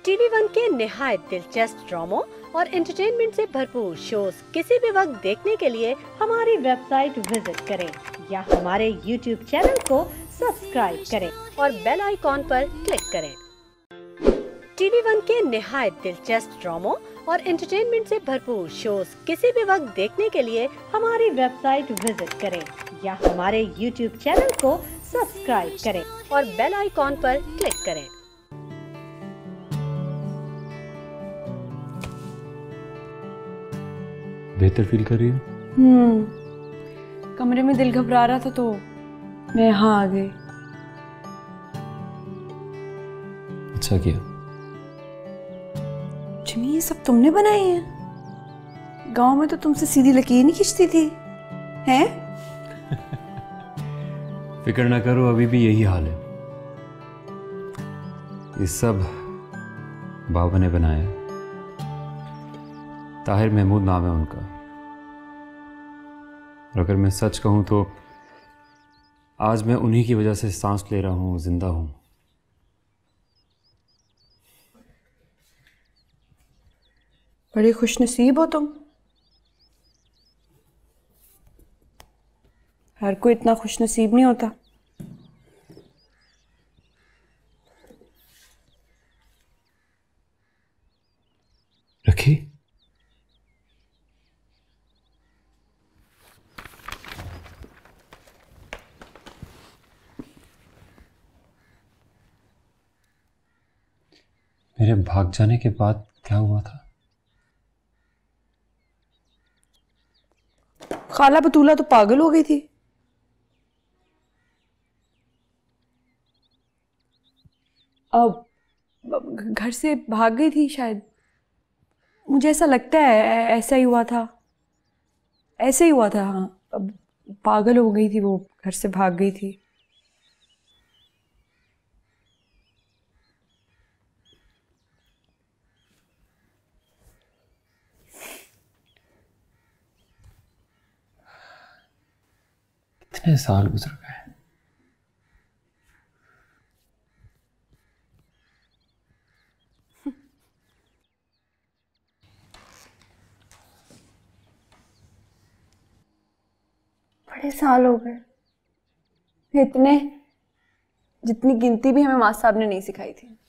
TV one के निहायत दिलचस्प ड्रामों और एंटरटेनमेंट से भरपूर शोज किसी भी वक्त देखने के लिए हमारी वेबसाइट विजिट करें या हमारे यूट्यूब चैनल को सब्सक्राइब करें और बेल आइकॉन पर क्लिक करें। टीवी वन के निहायत दिलचस्प ड्रामों और एंटरटेनमेंट से भरपूर शोज किसी भी वक्त देखने के लिए हमारी वेबसाइट विजिट करें या हमारे यूट्यूब चैनल को सब्सक्राइब करें और बेल आइकॉन पर क्लिक करें। बेहतर फील कर रही हो? कमरे में दिल घबरा रहा था तो मैं यहाँ आ गई। अच्छा किया। जिमी, ये सब तुमने बनाए हैं? गांव में तो तुमसे सीधी लकीर नहीं खींचती थी, हैं? फिक्र ना करो, अभी भी यही हाल है। ये सब बाबा ने बनाया। ताहिर महमूद नाम है उनका। और अगर मैं सच कहूं तो आज मैं उन्हीं की वजह से सांस ले रहा हूं, जिंदा हूं। बड़े खुशनसीब हो तुम। हर कोई इतना खुशनसीब नहीं होता। रखी? मेरे भाग जाने के बाद क्या हुआ था? खाला बतूला तो पागल हो गई थी। अब घर से भाग गई थी शायद। मुझे ऐसा लगता है ऐसा ही हुआ था। ऐसे ही हुआ था, हाँ। अब पागल हो गई थी वो, घर से भाग गई थी। कितने साल गुजर गए। बड़े साल हो गए, इतने जितनी गिनती भी हमें मास्टर साहब ने नहीं सिखाई थी।